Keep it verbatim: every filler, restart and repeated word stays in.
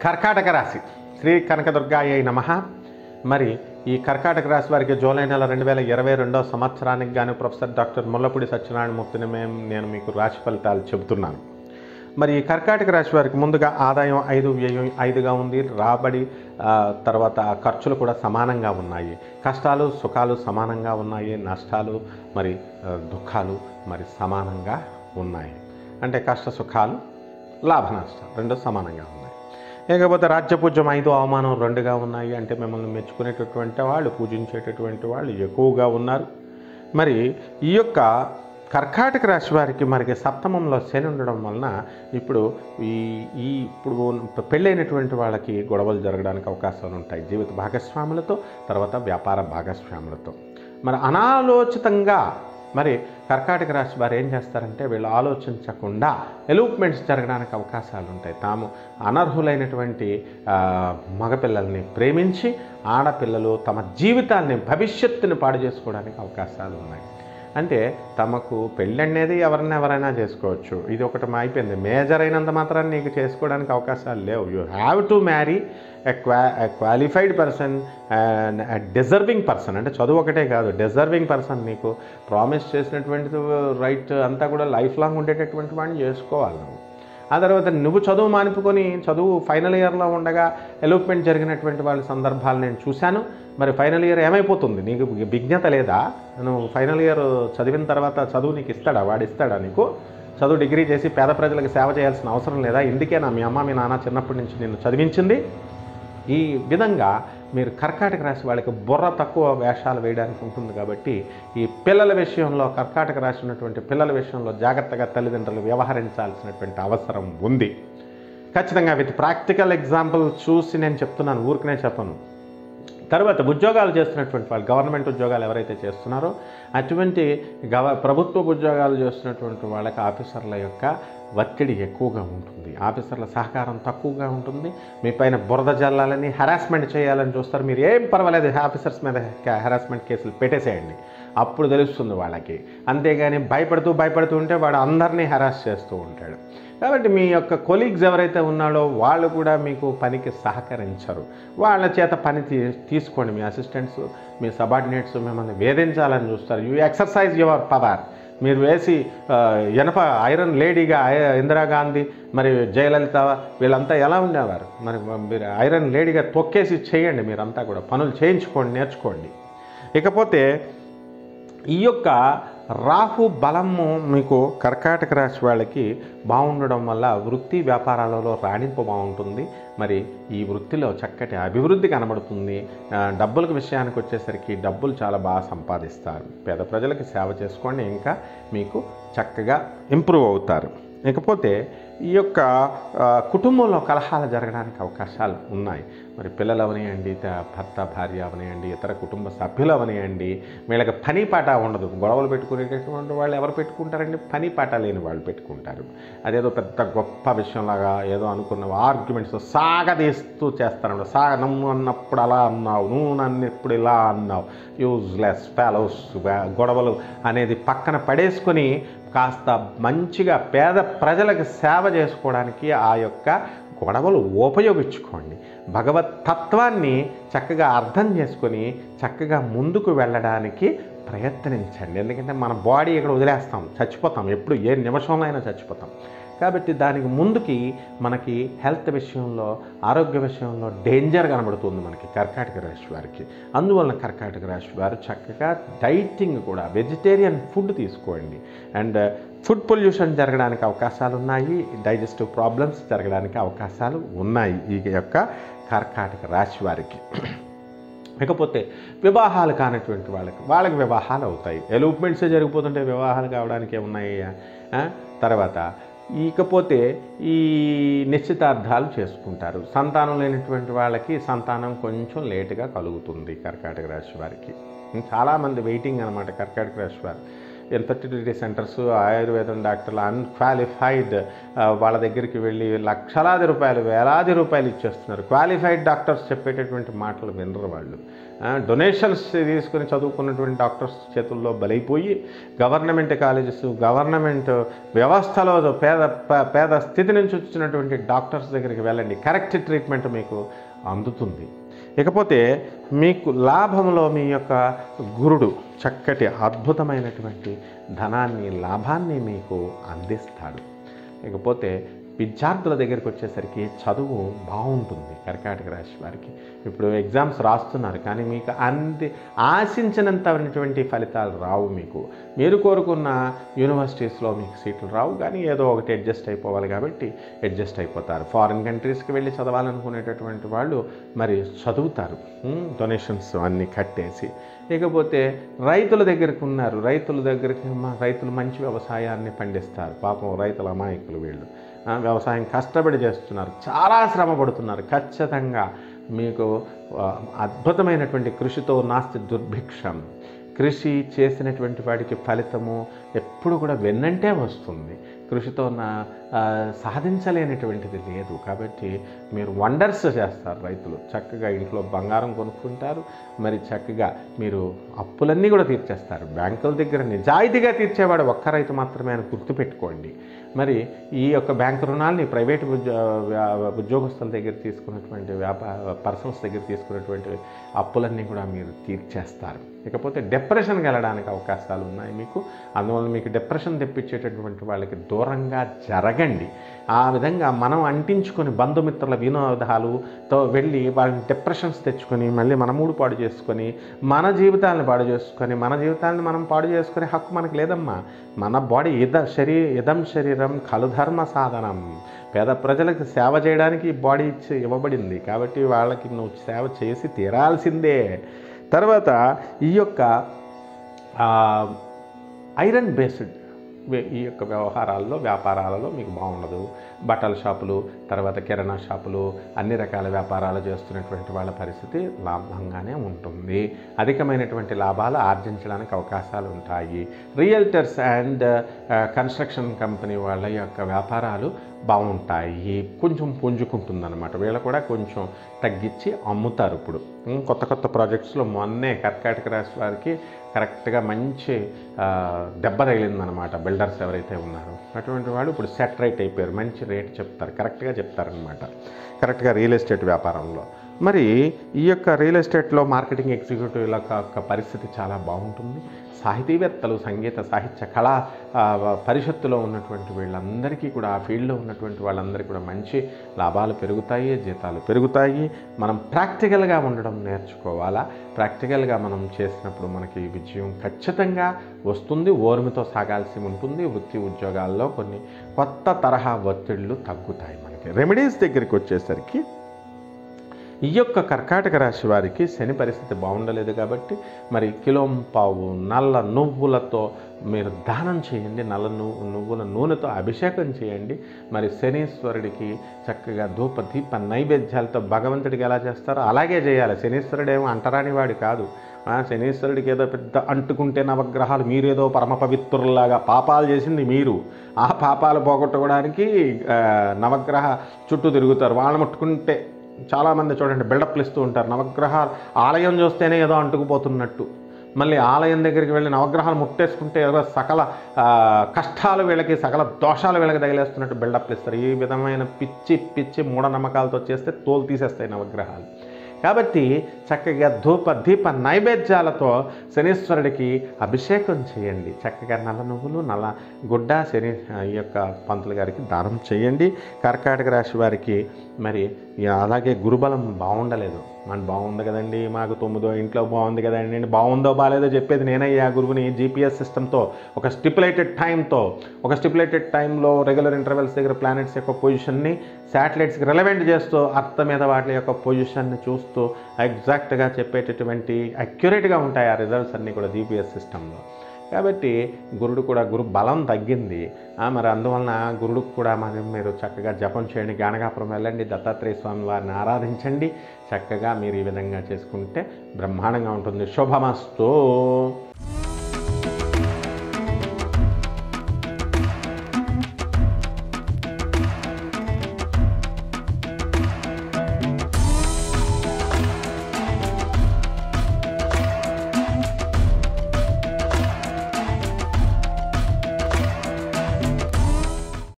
కర్కాటక రాశి శ్రీ కనకదుర్గాయ నమః. మరి ఈ కర్కాటక రాశి వారికి జూలై నెల రెండు వేల ఇరవై రెండో సంవత్సరానికి గాను ప్రొఫెసర్ డాక్టర్ ముల్లపూడి సత్యనారాయణమూర్తిని మేము నేను మీకు రాశి ఫలితాలు చెబుతున్నాను. మరి ఈ కర్కాటక రాశి వారికి ముందుగా ఆదాయం ఐదు, వ్యయం ఐదుగా ఉంది. రాబడి తర్వాత ఖర్చులు కూడా సమానంగా ఉన్నాయి. కష్టాలు సుఖాలు సమానంగా ఉన్నాయి. నష్టాలు మరి దుఃఖాలు మరి సమానంగా ఉన్నాయి. అంటే కష్ట సుఖాలు లాభ నష్టాలు రెండు సమానంగా ఉన్నాయి. లేకపోతే రాజ్యపూజ్యం ఐదు, అవమానం రెండుగా ఉన్నాయి. అంటే మిమ్మల్ని మెచ్చుకునేటటువంటి వాళ్ళు, పూజించేటటువంటి వాళ్ళు ఎక్కువగా ఉన్నారు. మరి ఈ యొక్క కర్కాటక రాశి వారికి మరి సప్తమంలో శని ఉండడం వలన ఇప్పుడు ఈ ఈ ఇప్పుడు పెళ్ళైనటువంటి వాళ్ళకి గొడవలు జరగడానికి అవకాశాలు ఉంటాయి. జీవిత భాగస్వాములతో, తర్వాత వ్యాపార భాగస్వాములతో. మరి అనాలోచితంగా మరి కర్కాటక రాశి వారు ఏం చేస్తారంటే వీళ్ళు ఆలోచించకుండా ఎలూప్మెంట్స్ జరగడానికి అవకాశాలు ఉంటాయి. తాము అనర్హులైనటువంటి మగపిల్లల్ని ప్రేమించి ఆడపిల్లలు తమ జీవితాన్ని, భవిష్యత్తుని పాడు చేసుకోవడానికి అవకాశాలు ఉన్నాయి. అంటే తమకు పెళ్ళి అనేది ఎవరైనా ఎవరైనా చేసుకోవచ్చు. ఇది ఒకటి అయిపోయింది. మేజర్ అయినంత మాత్రాన్ని నీకు చేసుకోవడానికి అవకాశాలు లేవు. You have to marry a qua qualified person, deserving person. అంటే చదువు ఒకటే కాదు, డిజర్వింగ్ పర్సన్. నీకు ప్రామిస్ చేసినటువంటి రైట్ అంతా కూడా లైఫ్ లాంగ్ ఉండేటటువంటి వాడిని చేసుకోవాలి నువ్వు. ఆ తర్వాత నువ్వు చదువు మానిపుకొని చదువు ఫైనల్ ఇయర్లో ఉండగా ఎలోప్మెంట్ జరిగినటువంటి వాళ్ళ సందర్భాలు నేను చూశాను. మరి ఫైనల్ ఇయర్ ఏమైపోతుంది? నీకు విజ్ఞత లేదా? నువ్వు ఫైనల్ ఇయర్ చదివిన తర్వాత చదువు నీకు ఇస్తాడా? వాడు ఇస్తాడా నీకు? చదువు డిగ్రీ చేసి పేద ప్రజలకు సేవ చేయాల్సిన అవసరం లేదా? ఇందుకే నా మీ అమ్మ మీ నాన్న చిన్నప్పటి నుంచి నిన్ను చదివించింది. ఈ విధంగా మీరు కర్కాటక రాశి వాళ్ళకి బుర్ర తక్కువ వేషాలు వేయడానికి ఉంటుంది. కాబట్టి ఈ పిల్లల విషయంలో, కర్కాటక రాశి ఉన్నటువంటి పిల్లల విషయంలో జాగ్రత్తగా తల్లిదండ్రులు వ్యవహరించాల్సినటువంటి అవసరం ఉంది. ఖచ్చితంగా విత్ ప్రాక్టికల్ ఎగ్జాంపుల్ చూసి నేను చెప్తున్నాను, ఊరికనే చెప్పను. తర్వాత ఉద్యోగాలు చేస్తున్నటువంటి వాళ్ళు, గవర్నమెంట్ ఉద్యోగాలు ఎవరైతే చేస్తున్నారో అటువంటి గవ ప్రభుత్వ ఉద్యోగాలు చేస్తున్నటువంటి వాళ్ళకి ఆఫీసర్ల యొక్క ఒత్తిడి ఎక్కువగా ఉంటుంది. ఆఫీసర్ల సహకారం తక్కువగా ఉంటుంది. మీ పైన బురద జల్లాలని, హెరాస్మెంట్ చేయాలని చూస్తారు. మీరు ఏం పర్వాలేదు, ఆఫీసర్స్ మీద హెరాస్మెంట్ కేసులు పెట్టేసేయండి, అప్పుడు తెలుస్తుంది వాళ్ళకి. అంతేగాని భయపడుతూ భయపడుతూ ఉంటే వాడు అందరినీ హెరాస్ చేస్తూ ఉంటాడు. కాబట్టి మీ యొక్క కొలీగ్స్ ఎవరైతే ఉన్నారో వాళ్ళు కూడా మీకు పనికి సహకరించరు. వాళ్ళ చేత పని తీ తీసుకోండి. మీ అసిస్టెంట్స్, మీ సబార్డినేట్స్ మిమ్మల్ని వేధించాలని చూస్తారు. You exercise your power. మీరు వేసి ఎనప ఐరన్ లేడీగా ఇందిరాగాంధీ, మరి జయలలిత వీళ్ళంతా ఎలా ఉండేవారు? మరి మీరు ఐరన్ లేడీగా తొక్కేసి చేయండి. మీరంతా కూడా పనులు చేయించుకోండి, నేర్చుకోండి. ఇకపోతే ఈ యొక్క రాహు బలము మీకు కర్కాటక రాశి వాళ్ళకి బాగుండడం వల్ల వృత్తి వ్యాపారాలలో రాణింపు బాగుంటుంది. మరి ఈ వృత్తిలో చక్కటి అభివృద్ధి కనబడుతుంది. డబ్బులకు విషయానికి వచ్చేసరికి డబ్బులు చాలా బాగా సంపాదిస్తారు. పేద ప్రజలకు సేవ చేసుకోండి, ఇంకా మీకు చక్కగా ఇంప్రూవ్ అవుతారు. ఇకపోతే ఈ యొక్క కుటుంబంలో కలహాలు జరగడానికి అవకాశాలు ఉన్నాయి. మరి పిల్లలు అవనియండి, భర్త భార్య అవనియండి, ఇతర కుటుంబ సభ్యులు అవనియండి, వీళ్ళకి పని పాట ఉండదు. గొడవలు పెట్టుకునేటటువంటి వాళ్ళు ఎవరు పెట్టుకుంటారండి? పని పాట లేని వాళ్ళు పెట్టుకుంటారు. అదేదో పెద్ద గొప్ప విషయంలాగా ఏదో అనుకున్న ఆర్గ్యుమెంట్స్ సాగదీస్తూ చేస్తారన్నమాట. సాగ నన్ను అన్నప్పుడు అలా అన్నావు, నువ్వు నన్ను ఇప్పుడు ఇలా అన్నావు, యూజ్లెస్ ఫెలోస్. గొడవలు అనేది పక్కన పడేసుకొని కాస్త మంచిగా పేద ప్రజలకు సేవ చేసుకోవడానికి ఆ యొక్క గొడవలు ఉపయోగించుకోండి. భగవత్ తత్వాన్ని చక్కగా అర్థం చేసుకొని చక్కగా ముందుకు వెళ్ళడానికి ప్రయత్నించండి. ఎందుకంటే మన బాడీ ఇక్కడ వదిలేస్తాం, చచ్చిపోతాం. ఎప్పుడు ఏ నిమిషంలో అయినా చచ్చిపోతాం. కాబట్టి దానికి ముందుకి మనకి హెల్త్ విషయంలో, ఆరోగ్య విషయంలో డేంజర్ కనబడుతుంది మనకి కర్కాటక రాశి వారికి. అందువలన కర్కాటక రాశి వారు చక్కగా డైటింగ్ కూడా, వెజిటేరియన్ ఫుడ్ తీసుకోండి. అండ్ ఫుడ్ పొల్యూషన్ జరగడానికి అవకాశాలు ఉన్నాయి. డైజెస్టివ్ ప్రాబ్లమ్స్ జరగడానికి అవకాశాలు ఉన్నాయి ఈ యొక్క కర్కాటక రాశి వారికి. ఇకపోతే వివాహాలు కానటువంటి వాళ్ళకి వాళ్ళకి వివాహాలు అవుతాయి. ఎలూప్మెంట్సే జరిగిపోతుంటే వివాహాలు కావడానికి ఏమున్నాయి? తర్వాత ఇకపోతే ఈ నిశ్చితార్థాలు చేసుకుంటారు. సంతానం లేనటువంటి వాళ్ళకి సంతానం కొంచెం లేటుగా కలుగుతుంది కర్కాటక రాశి వారికి. చాలామంది వెయిటింగ్ అనమాట కర్కాటక రాశి వారు. ఇన్ఫర్టిలిటీ సెంటర్స్, ఆయుర్వేదం డాక్టర్లు అన్క్వాలిఫైడ్ వాళ్ళ దగ్గరికి వెళ్ళి లక్షలాది రూపాయలు వేలాది రూపాయలు ఇచ్చేస్తున్నారు. క్వాలిఫైడ్ డాక్టర్స్ చెప్పేటటువంటి మాటలు వినరు వాళ్ళు. డొనేషన్స్ తీసుకుని చదువుకున్నటువంటి డాక్టర్స్ చేతుల్లో బలైపోయి గవర్నమెంట్ కాలేజెస్, గవర్నమెంట్ వ్యవస్థలో పేద పేద స్థితి నుంచి వచ్చినటువంటి డాక్టర్స్ దగ్గరికి వెళ్ళండి, కరెక్ట్ ట్రీట్మెంట్ మీకు అందుతుంది. ఇకపోతే మీకు లాభంలో మీ యొక్క గురుడు చక్కటి అద్భుతమైనటువంటి ధనాన్ని, లాభాన్ని మీకు అందిస్తాడు. ఇకపోతే విద్యార్థుల దగ్గరికి వచ్చేసరికి చదువు బాగుంటుంది. కర్కాటక రాశి వారికి ఇప్పుడు ఎగ్జామ్స్ రాస్తున్నారు, కానీ మీకు అంది ఆశించినంతటువంటి ఫలితాలు రావు. మీకు మీరు కోరుకున్న యూనివర్సిటీస్లో మీకు సీట్లు రావు, కానీ ఏదో ఒకటి అడ్జస్ట్ అయిపోవాలి కాబట్టి అడ్జస్ట్ అయిపోతారు. ఫారిన్ కంట్రీస్కి వెళ్ళి చదవాలనుకునేటటువంటి వాళ్ళు మరి చదువుతారు, డొనేషన్స్ అన్నీ కట్టేసి. ఇకపోతే రైతుల దగ్గరకు ఉన్నారు, రైతుల దగ్గరికి రైతులు మంచి వ్యవసాయాన్ని పండిస్తారు. పాపం రైతుల అమాయకులు వీళ్ళు, వ్యవసాయం కష్టపడి చేస్తున్నారు, చాలా శ్రమ పడుతున్నారు. ఖచ్చితంగా మీకు అద్భుతమైనటువంటి కృషితో నాస్తి దుర్భిక్షం. కృషి చేసినటువంటి వాడికి ఫలితము ఎప్పుడు కూడా వెన్నంటే వస్తుంది. కృషితో నా సాధించలేనటువంటిది లేదు. కాబట్టి మీరు వండర్స్ చేస్తారు. రైతులు చక్కగా ఇంట్లో బంగారం కొనుక్కుంటారు, మరి చక్కగా మీరు అప్పులన్నీ కూడా తీర్చేస్తారు. బ్యాంకుల దగ్గర నిజాయితీగా తీర్చేవాడు ఒక్క రైతు మాత్రమే అని గుర్తుపెట్టుకోండి. మరి ఈ యొక్క బ్యాంకు రుణాలని ప్రైవేటు ఉద్యో ఉద్యోగస్తుల దగ్గర తీసుకున్నటువంటి వ్యాపార పర్సన్స్ దగ్గర తీసుకున్నటువంటి అప్పులన్నీ కూడా మీరు తీర్చేస్తారు. ఇకపోతే డిప్రెషన్కి వెళ్ళడానికి అవకాశాలు ఉన్నాయి మీకు. అందువల్ల మీకు డిప్రెషన్ తెప్పించేటటువంటి వాళ్ళకి దూరంగా జరగండి. ఆ విధంగా మనం అంటించుకొని బంధుమిత్రుల వినోదాలతో వెళ్ళి వాళ్ళని డిప్రెషన్స్ తెచ్చుకొని మళ్ళీ మన మూడు పాడు చేసుకొని మన జీవితాలను పాడు చేసుకొని మన జీవితాలను మనం పాడు చేసుకునే హక్కు మనకు లేదమ్మా. మన బాడీ ఇద శరీ ఇదం శరీరం కలుధర్మ సాధనం. పేద ప్రజలకు సేవ చేయడానికి ఈ బాడీ ఇచ్చి ఇవ్వబడింది, కాబట్టి వాళ్ళకి నువ్వు సేవ చేసి తీరాల్సిందే. తర్వాత ఈ యొక్క ఐరన్ బేస్డ్ ఈ యొక్క వ్యవహారాల్లో వ్యాపారాలలో మీకు బాగుండదు. బట్టల షాపులు, తర్వాత కిరాణా షాపులు, అన్ని రకాల వ్యాపారాలు చేస్తున్నటువంటి వాళ్ళ పరిస్థితి లాభంగానే ఉంటుంది. అధికమైనటువంటి లాభాలు ఆర్జించడానికి అవకాశాలు ఉంటాయి. రియల్టర్స్ అండ్ కన్స్ట్రక్షన్ కంపెనీ వాళ్ళ యొక్క వ్యాపారాలు బాగుంటాయి. కొంచెం పుంజుకుంటుందన్నమాట. వీళ్ళు కూడా కొంచెం తగ్గించి అమ్ముతారు. ఇప్పుడు కొత్త కొత్త ప్రాజెక్ట్స్లో మొన్నే కర్కాటక రాశి వారికి కరెక్ట్గా మంచి దెబ్బ తగిలిందనమాట. బిల్డర్స్ ఎవరైతే ఉన్నారో అటువంటి వాళ్ళు ఇప్పుడు సెట్ రైట్ అయిపోయారు, మంచి రేట్ చెప్తారు, కరెక్ట్గా చెప్తారనమాట. కరెక్ట్గా రియల్ ఎస్టేట్ వ్యాపారంలో మరి ఈ యొక్క రియల్ ఎస్టేట్లో మార్కెటింగ్ ఎగ్జిక్యూటివ్ల యొక్క పరిస్థితి చాలా బాగుంటుంది. సాహితీవేత్తలు, సంగీత సాహిత్య కళా పరిషత్తులో ఉన్నటువంటి వీళ్ళందరికీ కూడా, ఆ ఫీల్డ్లో ఉన్నటువంటి వాళ్ళందరికీ కూడా మంచి లాభాలు పెరుగుతాయి, జీతాలు పెరుగుతాయి. మనం ప్రాక్టికల్గా ఉండడం నేర్చుకోవాలా. ప్రాక్టికల్గా మనం చేసినప్పుడు మనకి విజయం ఖచ్చితంగా వస్తుంది. ఓర్మితో సాగాల్సి ఉంటుంది. వృత్తి ఉద్యోగాల్లో కొన్ని కొత్త తరహా ఒత్తిళ్లు తగ్గుతాయి మనకి. రెమెడీస్ దగ్గరికి వచ్చేసరికి ఈ యొక్క కర్కాటక రాశి వారికి శని పరిస్థితి బాగుండలేదు కాబట్టి మరి కిలోంపావు నల్ల నువ్వులతో మీరు దానం చేయండి. నల్ల నువ్వు నువ్వుల నూనెతో అభిషేకం చేయండి. మరి శనీశ్వరుడికి చక్కగా ధూప దీప నైవేద్యాలతో భగవంతుడికి ఎలా చేస్తారో అలాగే చేయాలి. శనీశ్వరుడు ఏమో అంటరాని వాడు కాదు. శనీశ్వరుడికి ఏదో పెద్ద అంటుకుంటే నవగ్రహాలు, మీరేదో పరమ పవిత్రుల్లాగా పాపాలు చేసింది మీరు. ఆ పాపాలు పోగొట్టుకోవడానికి నవగ్రహ చుట్టూ తిరుగుతారు. వాళ్ళని ముట్టుకుంటే చాలామంది చూడండి బిల్డప్లు ఇస్తూ ఉంటారు. నవగ్రహాలు ఆలయం చూస్తేనే ఏదో అంటుకుపోతున్నట్టు, మళ్ళీ ఆలయం దగ్గరికి వెళ్ళి నవగ్రహాలు ముట్టేసుకుంటే ఏదో సకల కష్టాలు వీళ్ళకి, సకల దోషాలు వీళ్ళకి తగిలేస్తున్నట్టు బిల్డప్లు ఇస్తారు. ఈ విధమైన పిచ్చి పిచ్చి మూఢనమ్మకాలతో చేస్తే తోలు తీసేస్తాయి నవగ్రహాలు. కాబట్టి చక్కగా ధూప దీప నైవేద్యాలతో శనీశ్వరుడికి అభిషేకం చేయండి. చక్కగా నల్ల నువ్వులు, నల్ల గుడ్డ శని ఈ యొక్క పంతులు గారికి దానం చేయండి. కర్కాటక రాశి వారికి మరి అలాగే గురుబలం బాగుండలేదు. మన బాగుంది కదండి, మాకు తొమ్మిదో ఇంట్లో బాగుంది కదండి. బాగుందో బాగాలేదో చెప్పేది నేనయ్యా గురువుని. జీపీఎస్ సిస్టంతో ఒక స్టిపులేటెడ్ టైంతో ఒక స్టిపులేటెడ్ టైంలో రెగ్యులర్ ఇంటర్వెల్స్ దగ్గర ప్లానెట్స్ యొక్క పొజిషన్ని శాటిలైట్స్కి రిలవెంట్ చేస్తూ అర్థం మీద వాటి యొక్క పొజిషన్ని చూస్తూ ఎగ్జాక్ట్గా చెప్పేటటువంటి అక్యురేట్గా ఉంటాయి ఆ రిజల్ట్స్ అన్నీ కూడా జీపీఎస్ సిస్టంలో. కాబట్టి గురుడు కూడా గురు బలం తగ్గింది. మరి అందువలన గురుడుకు కూడా మరి మీరు చక్కగా జపం చేయండి. గానగాపురం వెళ్ళండి, దత్తాత్రేయ స్వామి వారిని ఆరాధించండి. చక్కగా మీరు ఈ విధంగా చేసుకుంటే బ్రహ్మాండంగా ఉంటుంది. శుభమస్తు.